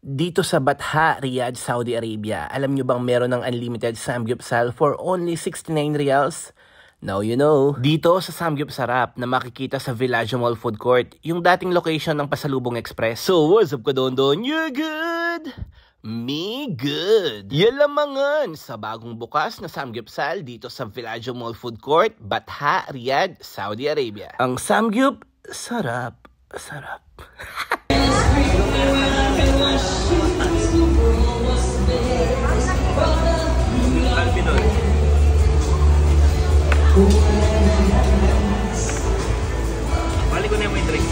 Dito sa Batha, Riyadh, Saudi Arabia, alam nyo bang meron ng unlimited samgyupsal for only 69 riyals? Now you know. Dito sa Samgyupsarap na makikita sa Villaggio Mall Food Court, yung dating location ng Pasalubong Express. So what's up ka Don? You're good? Me good. Yalamangan sa bagong bukas na samgyupsal dito sa Villaggio Mall Food Court, Batha, Riyadh, Saudi Arabia. Ang samgyup, sarap, sarap. Balik ko na yung drink.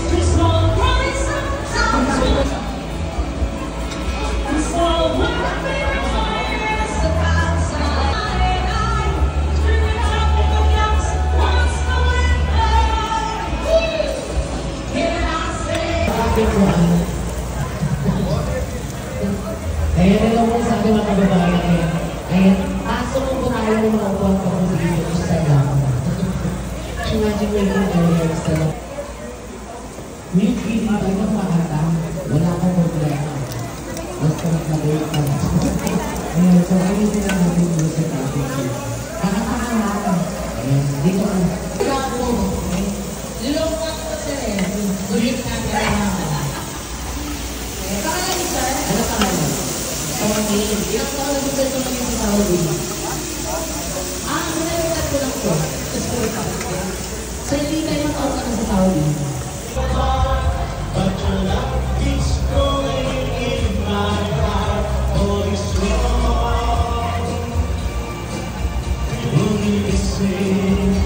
Ayan na lang po sa ating mga kababayan. Ayan, pasok po tayo ng mga upuan pa kung dito sa lang. Imagine mo yung areas na lang. May feeling tayo ng makata, wala kang problema. Basta maglagay ka. Ayan, so ayun din ang natin dito sa topic. Nakakahalaman. Ayan, dito ka. Wala po. Lilong ka po sir eh. Ulit ka ka lang. Pangalan ni sir? Ano pangalan? Saudi. Ilang taon na dito ito lang yung sa Saudi? Nalimutan ko lang po. So, hindi tayo taon ka na sa Saudi? But your love keeps growing in my heart. Holy strong. Only the same.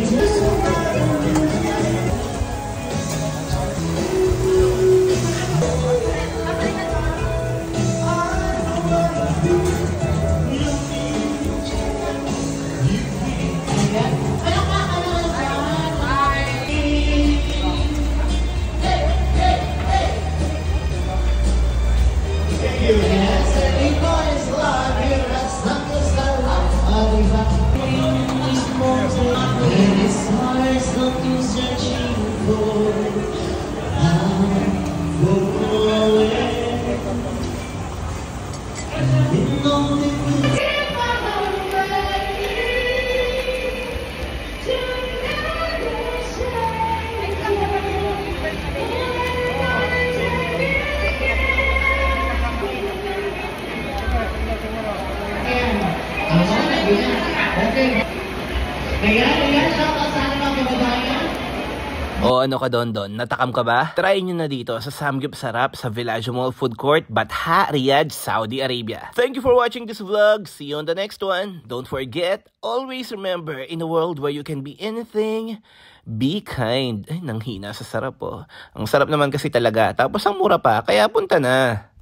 O ano ka Don? Natakam ka ba? Try nyo na dito sa Samgyupsarap sa Villaggio Mall Food Court, Batha, Riyadh, Saudi Arabia. Thank you for watching this vlog. See you on the next one. Don't forget, always remember, in a world where you can be anything, be kind. Ay, nanghina sa sarap po. Ang sarap naman kasi talaga. Tapos ang mura pa, kaya punta na.